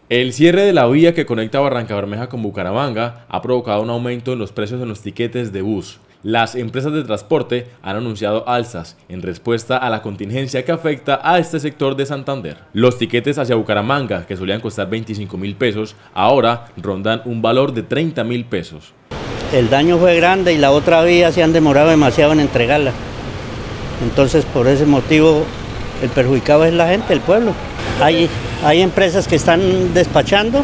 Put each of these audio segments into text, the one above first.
El cierre de la vía que conecta Barrancabermeja con Bucaramanga ha provocado un aumento en los precios de los tiquetes de bus. Las empresas de transporte han anunciado alzas en respuesta a la contingencia que afecta a este sector de Santander. Los tiquetes hacia Bucaramanga, que solían costar 25.000 pesos, ahora rondan un valor de 30.000 pesos. El daño fue grande y la otra vía se han demorado demasiado en entregarla. Entonces, por ese motivo, el perjudicado es la gente, el pueblo. Hay empresas que están despachando,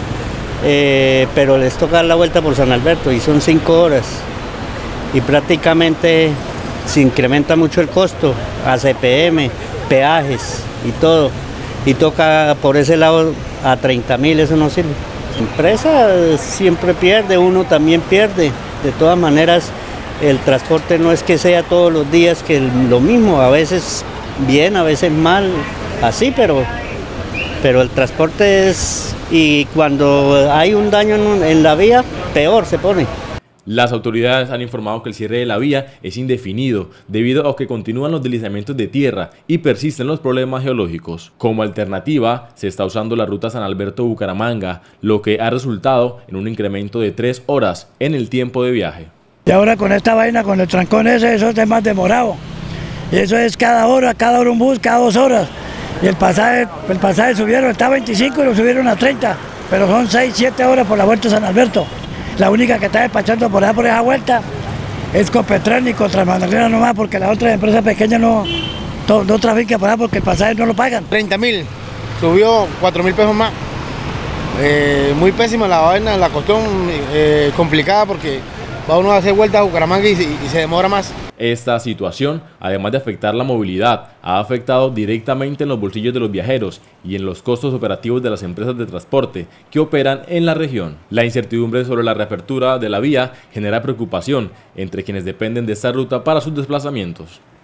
pero les toca dar la vuelta por San Alberto y son 5 horas. Y prácticamente se incrementa mucho el costo, ACPM, peajes y todo. Y toca por ese lado a 30.000, eso no sirve. La empresa siempre pierde, uno también pierde. De todas maneras, el transporte no es que sea todos los días que lo mismo, a veces bien, a veces mal, así, pero el transporte es, y cuando hay un daño en la vía, peor se pone. Las autoridades han informado que el cierre de la vía es indefinido debido a que continúan los deslizamientos de tierra y persisten los problemas geológicos. Como alternativa, se está usando la ruta San Alberto-Bucaramanga, lo que ha resultado en un incremento de 3 horas en el tiempo de viaje. Y ahora con esta vaina, con el trancón ese, eso es más demorado. Y eso es cada hora un bus, cada 2 horas. Y el pasaje subieron, está a 25 y lo subieron a 30, pero son 6, 7 horas por la vuelta a San Alberto. La única que está despachando por esa vuelta es Copetran y Contramandarina nomás, porque la otra empresa pequeña no trafica por allá porque el pasaje no lo pagan. 30.000, subió 4.000 pesos más. Muy pésima la vaina, la cuestión complicada porque va uno a hacer vueltas a Bucaramanga y se demora más. Esta situación, además de afectar la movilidad, ha afectado directamente en los bolsillos de los viajeros y en los costos operativos de las empresas de transporte que operan en la región. La incertidumbre sobre la reapertura de la vía genera preocupación entre quienes dependen de esta ruta para sus desplazamientos.